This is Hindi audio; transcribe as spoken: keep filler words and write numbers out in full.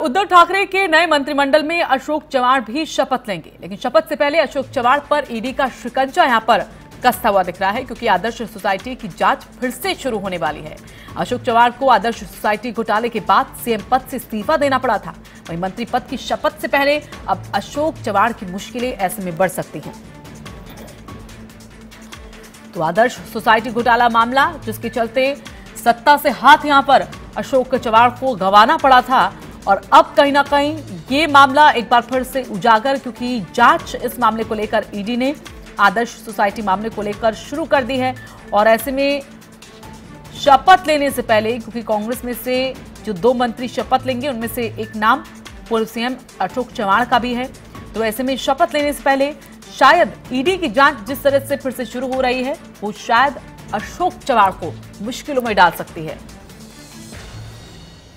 उद्धव ठाकरे के नए मंत्रिमंडल में अशोक चव्हाण भी शपथ लेंगे, लेकिन शपथ से पहले अशोक चव्हाण पर ईडी का शिकंजा यहां पर कसता हुआ दिख रहा है, क्योंकि आदर्श सोसाइटी की जांच फिर से शुरू होने वाली है। अशोक चव्हाण को आदर्श सोसाइटी घोटाले के बाद सीएम पद से इस्तीफा देना पड़ा था। वहीं मंत्री पद की शपथ से पहले अब अशोक चव्हाण की मुश्किलें ऐसे में बढ़ सकती हैं। तो आदर्श सोसाइटी घोटाला मामला, जिसके चलते सत्ता से हाथ यहां पर अशोक चव्हाण को गंवाना पड़ा था, और अब कहीं ना कहीं ये मामला एक बार फिर से उजागर, क्योंकि जांच इस मामले को लेकर ईडी ने आदर्श सोसाइटी मामले को लेकर शुरू कर दी है। और ऐसे में शपथ लेने से पहले, क्योंकि कांग्रेस में से जो दो मंत्री शपथ लेंगे उनमें से एक नाम पूर्व सीएम अशोक चव्हाण का भी है, तो ऐसे में शपथ लेने से पहले शायद ईडी की जांच जिस तरह से फिर से शुरू हो रही है, वो शायद अशोक चव्हाण को मुश्किलों में डाल सकती है।